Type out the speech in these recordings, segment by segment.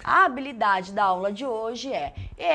A habilidade da aula de hoje é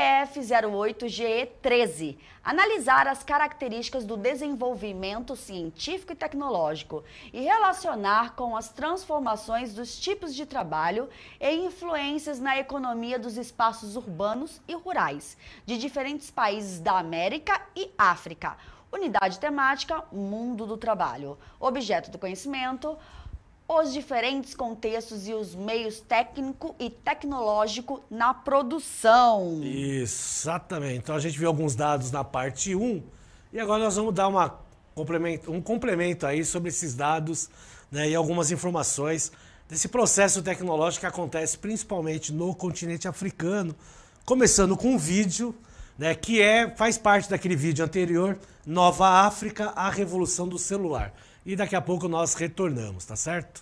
EF08GE13. Analisar as características do desenvolvimento científico e tecnológico e relacionar com as transformações dos tipos de trabalho e influências na economia dos espaços urbanos e rurais de diferentes países da América e África. Unidade temática, Mundo do Trabalho. Objeto do conhecimento, os diferentes contextos e os meios técnico e tecnológico na produção. Exatamente. Então a gente viu alguns dados na parte 1 e agora nós vamos dar um complemento aí sobre esses dados, né, e algumas informações desse processo tecnológico que acontece principalmente no continente africano, começando com um vídeo, né, que faz parte daquele vídeo anterior, Nova África, a revolução do celular. E daqui a pouco nós retornamos, tá certo?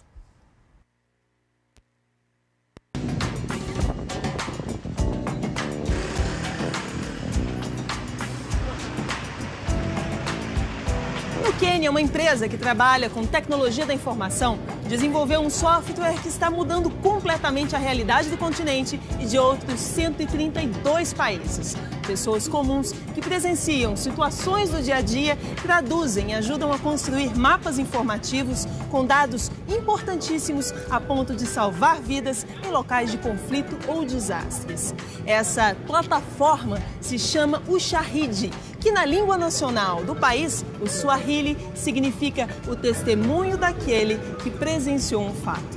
No Quênia, uma empresa que trabalha com tecnologia da informação desenvolveu um software que está mudando completamente a realidade do continente e de outros 132 países. Pessoas comuns que presenciam situações do dia a dia, traduzem e ajudam a construir mapas informativos com dados importantíssimos a ponto de salvar vidas em locais de conflito ou desastres. Essa plataforma se chama Ushahidi, que na língua nacional do país, o Swahili, significa o testemunho daquele que presenciou um fato.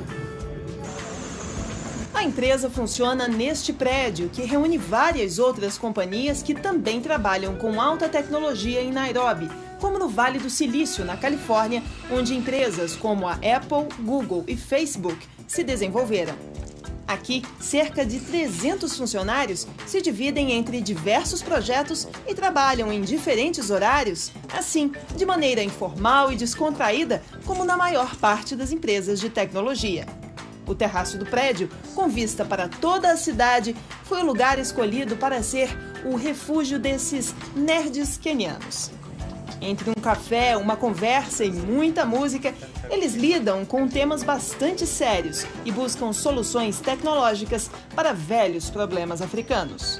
A empresa funciona neste prédio, que reúne várias outras companhias que também trabalham com alta tecnologia em Nairobi, como no Vale do Silício, na Califórnia, onde empresas como a Apple, Google e Facebook se desenvolveram. Aqui, cerca de 300 funcionários se dividem entre diversos projetos e trabalham em diferentes horários, assim, de maneira informal e descontraída, como na maior parte das empresas de tecnologia. O terraço do prédio, com vista para toda a cidade, foi o lugar escolhido para ser o refúgio desses nerds quenianos. Entre um café, uma conversa e muita música, eles lidam com temas bastante sérios e buscam soluções tecnológicas para velhos problemas africanos.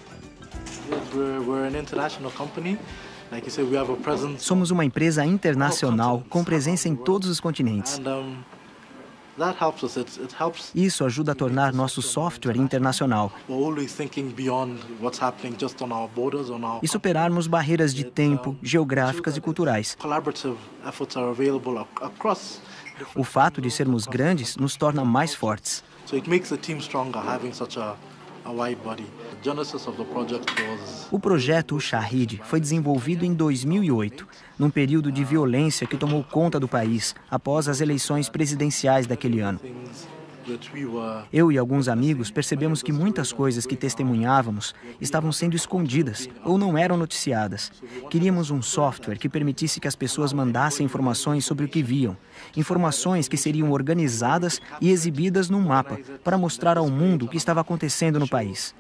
Somos uma empresa internacional com presença em todos os continentes. Isso ajuda a tornar nosso software internacional e superarmos barreiras de tempo, geográficas e culturais. O fato de sermos grandes nos torna mais fortes. O projeto Ushahidi foi desenvolvido em 2008, num período de violência que tomou conta do país após as eleições presidenciais daquele ano. Eu e alguns amigos percebemos que muitas coisas que testemunhávamos estavam sendo escondidas ou não eram noticiadas. Queríamos um software que permitisse que as pessoas mandassem informações sobre o que viam, informações que seriam organizadas e exibidas num mapa para mostrar ao mundo o que estava acontecendo no país.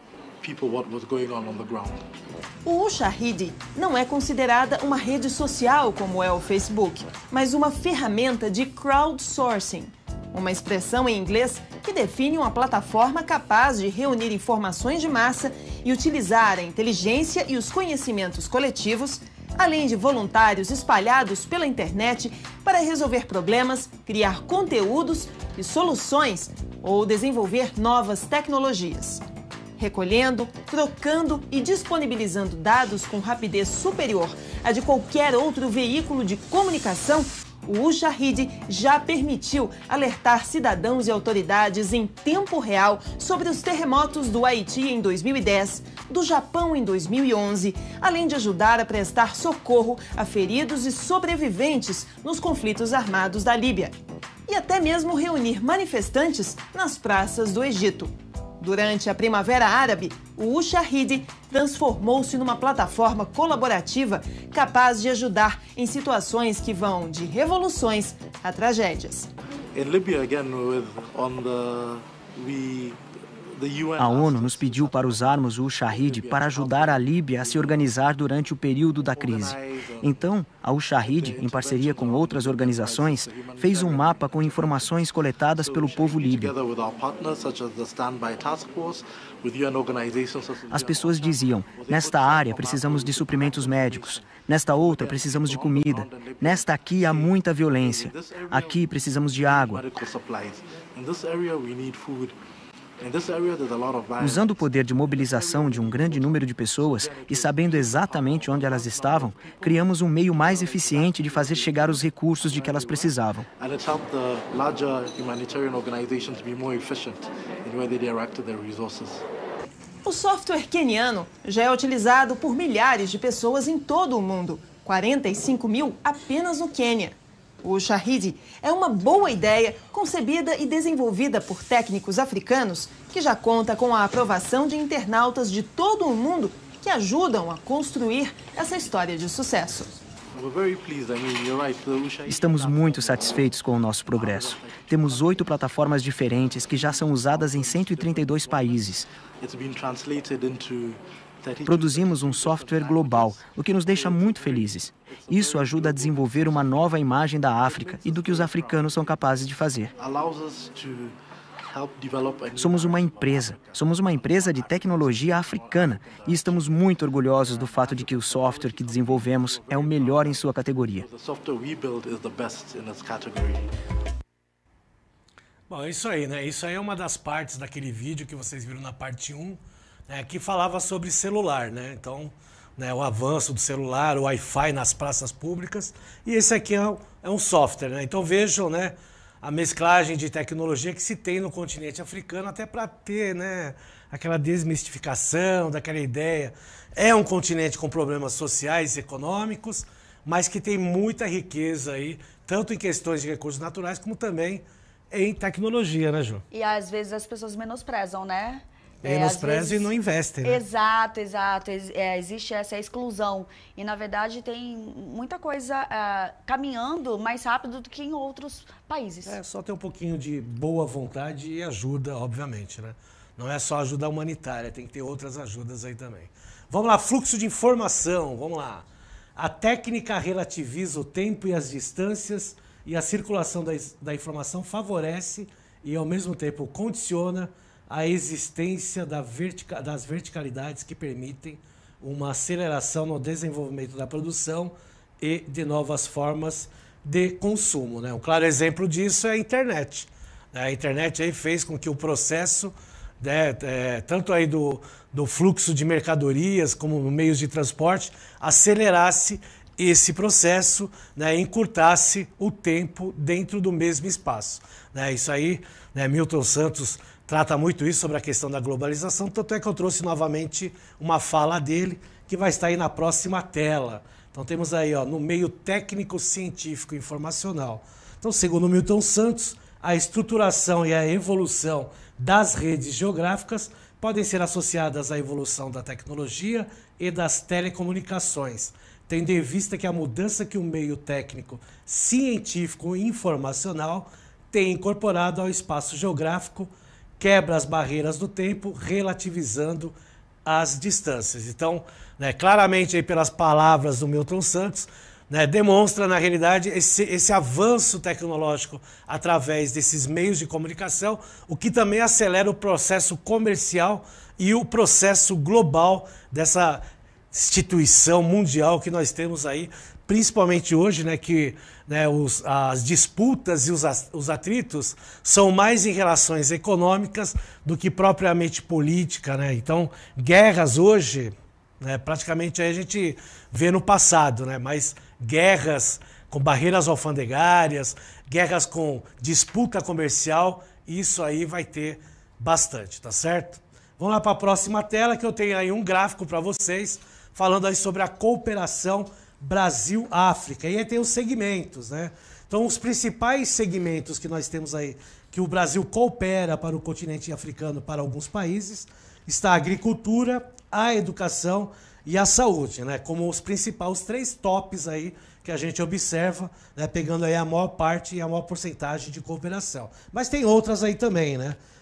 O Ushahidi não é considerada uma rede social como é o Facebook, mas uma ferramenta de crowdsourcing, uma expressão em inglês que define uma plataforma capaz de reunir informações de massa e utilizar a inteligência e os conhecimentos coletivos, além de voluntários espalhados pela internet para resolver problemas, criar conteúdos e soluções ou desenvolver novas tecnologias. Recolhendo, trocando e disponibilizando dados com rapidez superior à de qualquer outro veículo de comunicação, o Ushahidi já permitiu alertar cidadãos e autoridades em tempo real sobre os terremotos do Haiti em 2010, do Japão em 2011, além de ajudar a prestar socorro a feridos e sobreviventes nos conflitos armados da Líbia. E até mesmo reunir manifestantes nas praças do Egito. Durante a Primavera Árabe, o Ushahidi transformou-se numa plataforma colaborativa capaz de ajudar em situações que vão de revoluções a tragédias. A ONU nos pediu para usarmos o Ushahidi para ajudar a Líbia a se organizar durante o período da crise. Então, a Ushahidi, em parceria com outras organizações, fez um mapa com informações coletadas pelo povo líbio. As pessoas diziam: nesta área precisamos de suprimentos médicos, nesta outra precisamos de comida, nesta aqui há muita violência, aqui precisamos de água. Usando o poder de mobilização de um grande número de pessoas e sabendo exatamente onde elas estavam, criamos um meio mais eficiente de fazer chegar os recursos de que elas precisavam. O software queniano já é utilizado por milhares de pessoas em todo o mundo, 45 mil apenas no Quênia. O Ushahidi é uma boa ideia concebida e desenvolvida por técnicos africanos que já conta com a aprovação de internautas de todo o mundo que ajudam a construir essa história de sucesso. Estamos muito satisfeitos com o nosso progresso. Temos 8 plataformas diferentes que já são usadas em 132 países. Produzimos um software global, o que nos deixa muito felizes. Isso ajuda a desenvolver uma nova imagem da África e do que os africanos são capazes de fazer. Somos uma empresa de tecnologia africana e estamos muito orgulhosos do fato de que o software que desenvolvemos é o melhor em sua categoria. Bom, é isso aí, né? Isso aí é uma das partes daquele vídeo que vocês viram na parte 1, né, que falava sobre celular, né? Então, né, o avanço do celular, o Wi-Fi nas praças públicas. E esse aqui é um software, né? Então vejam, né, a mesclagem de tecnologia que se tem no continente africano, até para ter, né, aquela desmistificação daquela ideia. É um continente com problemas sociais e econômicos, mas que tem muita riqueza aí, tanto em questões de recursos naturais, como também em tecnologia, né, Ju? E às vezes as pessoas menosprezam, né? Menosprezam e não investem, né? Exato. Existe essa exclusão. E, na verdade, tem muita coisa caminhando mais rápido do que em outros países. É só ter um pouquinho de boa vontade e ajuda, obviamente, né? Não é só ajuda humanitária, tem que ter outras ajudas aí também. Vamos lá, fluxo de informação, vamos lá. A técnica relativiza o tempo e as distâncias e a circulação da informação favorece e, ao mesmo tempo, condiciona a existência das verticalidades que permitem uma aceleração no desenvolvimento da produção e de novas formas de consumo, né? Um claro exemplo disso é a internet. A internet aí fez com que o processo, né, tanto aí do fluxo de mercadorias como meios de transporte, acelerasse esse processo, né, encurtasse o tempo dentro do mesmo espaço. Né? Isso aí, né, Milton Santos trata muito isso sobre a questão da globalização, tanto é que eu trouxe novamente uma fala dele, que vai estar aí na próxima tela. Então temos aí, ó, no meio técnico, científico e informacional. Então, segundo Milton Santos, a estruturação e a evolução das redes geográficas podem ser associadas à evolução da tecnologia e das telecomunicações, tendo em vista que a mudança que o meio técnico, científico e informacional tem incorporado ao espaço geográfico quebra as barreiras do tempo, relativizando as distâncias. Então, né, claramente, aí, pelas palavras do Milton Santos, né, demonstra, na realidade, esse avanço tecnológico através desses meios de comunicação, o que também acelera o processo comercial e o processo global dessa instituição mundial que nós temos aí, principalmente hoje, né, que, né, as disputas e os atritos são mais em relações econômicas do que propriamente política, né? Então, guerras hoje, né, praticamente aí a gente vê no passado, né? Mas guerras com barreiras alfandegárias, guerras com disputa comercial, isso aí vai ter bastante, tá certo? Vamos lá para a próxima tela, que eu tenho aí um gráfico para vocês, falando aí sobre a cooperação Brasil-África. E aí tem os segmentos, né? Então, os principais segmentos que nós temos aí, que o Brasil coopera para o continente africano, para alguns países, está a agricultura, a educação e a saúde, né? Como os principais 3 tops aí que a gente observa, né? Pegando aí a maior parte e a maior porcentagem de cooperação. Mas tem outras aí também, né?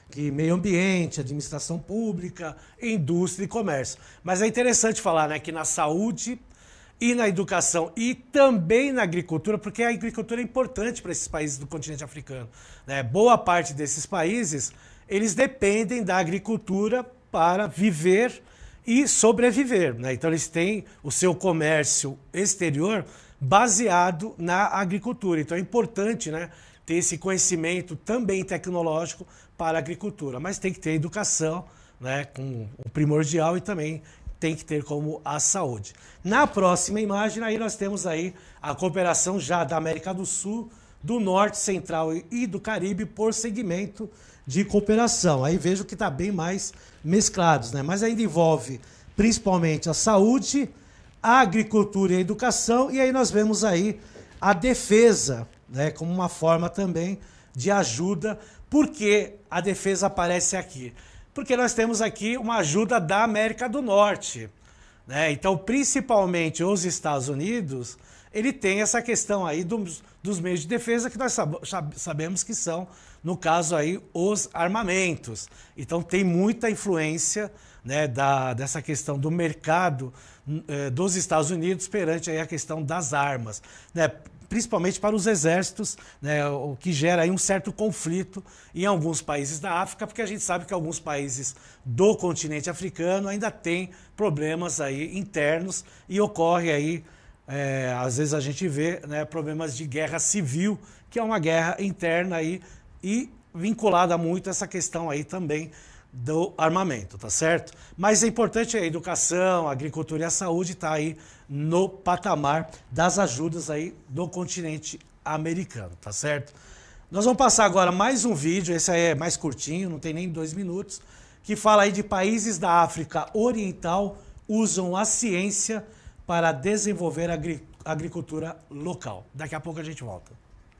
que meio ambiente, administração pública, indústria e comércio. Mas é interessante falar, né, que na saúde e na educação e também na agricultura, porque a agricultura é importante para esses países do continente africano, né? Boa parte desses países, eles dependem da agricultura para viver e sobreviver, né? Então eles têm o seu comércio exterior baseado na agricultura. Então é importante, né, ter esse conhecimento também tecnológico para a agricultura, mas tem que ter educação, né, com o primordial, e também tem que ter como a saúde. Na próxima imagem, aí nós temos aí a cooperação já da América do Sul, do Norte, Central e do Caribe por segmento de cooperação. Aí vejo que está bem mais mesclados, né? Mas ainda envolve principalmente a saúde, a agricultura e a educação, e aí nós vemos aí a defesa, né, como uma forma também de ajuda. Por que a defesa aparece aqui? Porque nós temos aqui uma ajuda da América do Norte, né? Então, principalmente os Estados Unidos, ele tem essa questão aí dos meios de defesa que nós sabemos que são, no caso aí, os armamentos. Então, tem muita influência, né, dessa questão do mercado dos Estados Unidos perante aí a questão das armas, né? Principalmente para os exércitos, né, o que gera aí um certo conflito em alguns países da África, porque a gente sabe que alguns países do continente africano ainda têm problemas aí internos e ocorre aí, às vezes a gente vê, né, problemas de guerra civil, que é uma guerra interna aí e vinculada muito a essa questão aí também do armamento, tá certo? Mas é importante a educação, a agricultura e a saúde tá aí no patamar das ajudas aí do continente americano, tá certo? Nós vamos passar agora mais um vídeo, esse aí é mais curtinho, não tem nem 2 minutos, que fala aí de países da África Oriental usam a ciência para desenvolver a agricultura local. Daqui a pouco a gente volta.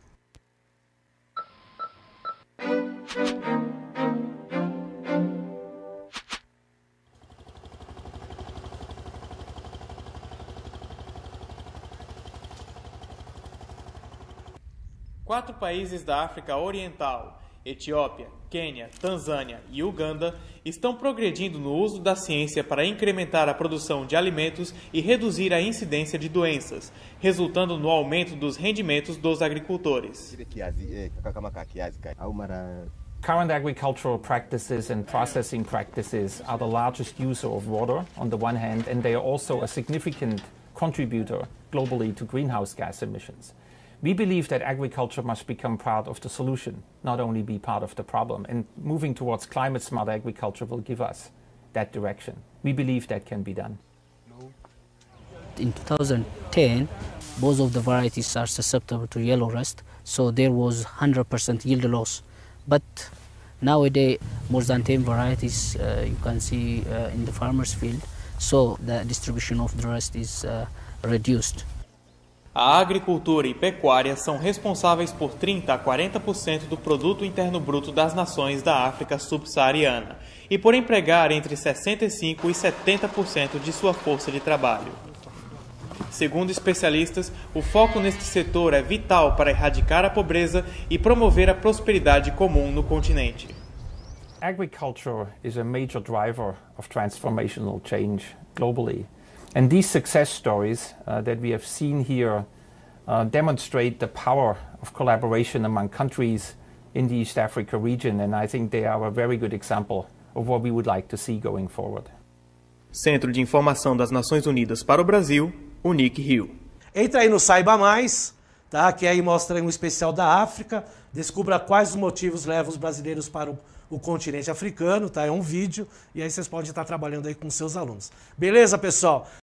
Quatro países da África Oriental, Etiópia, Quênia, Tanzânia e Uganda, estão progredindo no uso da ciência para incrementar a produção de alimentos e reduzir a incidência de doenças, resultando no aumento dos rendimentos dos agricultores. Current agricultural practices and processing practices are the largest user of water on the one hand, and they are also a significant contributor globally to greenhouse gas emissions. We believe that agriculture must become part of the solution, not only be part of the problem. And moving towards climate-smart agriculture will give us that direction. We believe that can be done. In 2010, most of the varieties are susceptible to yellow rust, so there was 100% yield loss. But nowadays, more than 10 varieties you can see in the farmer's field, so the distribution of the rust is reduced. A agricultura e pecuária são responsáveis por 30% a 40% do produto interno bruto das nações da África subsaariana e por empregar entre 65% e 70% de sua força de trabalho. Segundo especialistas, o foco neste setor é vital para erradicar a pobreza e promover a prosperidade comum no continente. Agriculture is a major driver of transformational change globally. And these success stories that we have seen here demonstrate the power of collaboration among countries in the East Africa region, and I think they are a very good example of what we would like to see going forward. Centro de Informação das Nações Unidas para o Brasil, UNIC Rio. Entra aí no Saiba Mais, tá? Que aí mostra um especial da África, descubra quais os motivos levam os brasileiros para o continente africano, tá? É um vídeo, e aí vocês podem estar trabalhando aí com seus alunos. Beleza, pessoal?